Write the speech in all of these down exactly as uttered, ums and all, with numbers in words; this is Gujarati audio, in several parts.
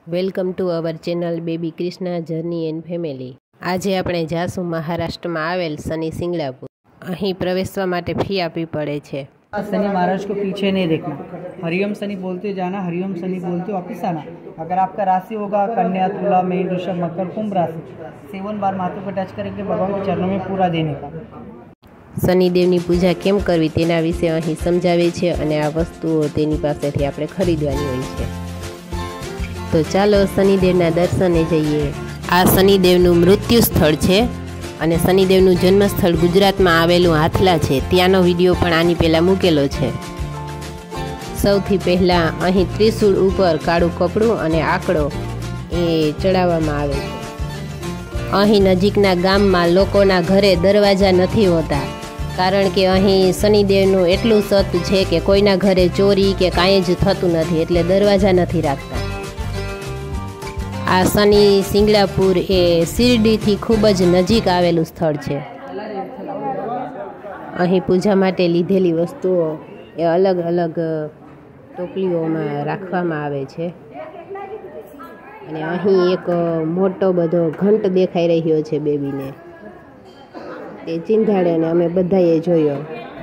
Welcome to our channel baby Krishna journey and family. આજે આપણે જાશું મહારાષ્ટ્રમાં આવેલ શનિ સિંગડાપુર। અહીં પ્રવેશવા માટે ફી આપવી પડે છે। शनि महाराज को पीछे नहीं देखना, हरिओम शनि बोलते जाना, हरिओम शनि बोलते वापस आना। अगर आपका राशि होगा कन्या, तुला, मेष, वृषभ, मकर, कुंभ राशि, सेवन बार माथे पर टच करके भगवान के चरणों में पूरा देने का। શનિદેવની પૂજા કેમ કરવી તેના વિશે અહીં સમજાવે છે અને આ વસ્તુઓ તેની પાસેથી આપણે ખરીદવાની હોય છે। તો ચાલો શનિદેવના દર્શને જઈએ। આ શનિદેવનું મૃત્યુ સ્થળ છે અને શનિદેવનું જન્મસ્થળ ગુજરાતમાં આવેલું હાથલા છે। ત્યાંનો વિડીયો પણ આની પહેલાં મૂકેલો છે। સૌથી પહેલાં અહીં ત્રિશૂળ ઉપર કાળું કપડું અને આંકડો એ ચડાવવામાં આવે છે। અહીં નજીકના ગામમાં લોકોના ઘરે દરવાજા નથી હોતા, કારણ કે અહીં શનિદેવનું એટલું સત છે કે કોઈના ઘરે ચોરી કે કાંઈ જ થતું નથી, એટલે દરવાજા નથી રાખતા। આ શનિ સિંગડાપુર એ શિરડીથી ખૂબ જ નજીક આવેલું સ્થળ છે। અહીં પૂજા માટે લીધેલી વસ્તુઓ એ અલગ અલગ ટોપલીઓમાં રાખવામાં આવે છે અને અહીં એક મોટો બધો ઘંટ દેખાઈ રહ્યો છે બેબીને, તે ચિંધાડે અને અમે બધાએ જોયો।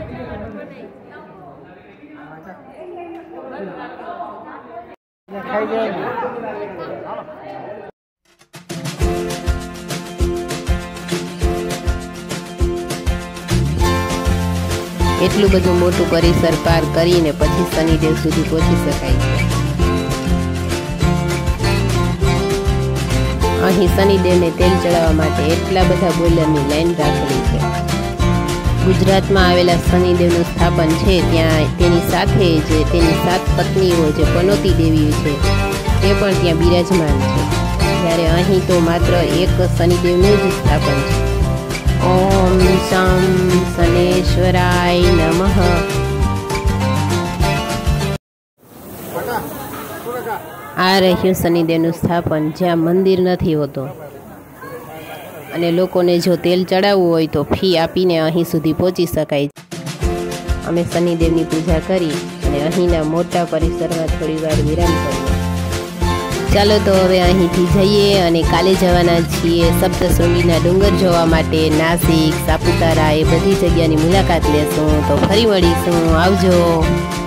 એટલું બધું મોટું પરિસર પાર કરીને પછી શનિદેવ સુધી પહોંચી શકાય છે। અહીં શનિદેવને તેલ ચડાવવા માટે એટલા બધા બોઇલરની લાઈન રાખેલી છે। ગુજરાતમાં આવેલા શનિદેવનું સ્થાપન છે ત્યાં તેની સાથે જ તેની સાત પત્નીઓ જે પનોતી દેવી છે તે પણ ત્યાં બિરાજમાન છે, જ્યારે અહીં તો માત્ર એક શનિદેવનું જ સ્થાપન છે। ઓમ શમ શનેશ્વરાય નમઃ। આ રહ્યું શનિદેવનું સ્થાપન, જ્યાં મંદિર નથી હોતો અને લોકોને જો તેલ ચડાવવું હોય તો ફી આપીને અહીં સુધી પહોંચી શકાય। અમે શનિદેવની પૂજા કરી અને અહીંના મોટા પરિસરમાં થોડી વાર વિરામ કર્યો। ચાલો તો હવે અહીંથી જઈએ અને કાલે જવાના છીએ સપ્તશૃંગીના ડુંગર જોવા માટે। નાસિક, સાપુતારા એ બધી જગ્યાની મુલાકાત લેશું। તો ફરી મળીશું, આવજો।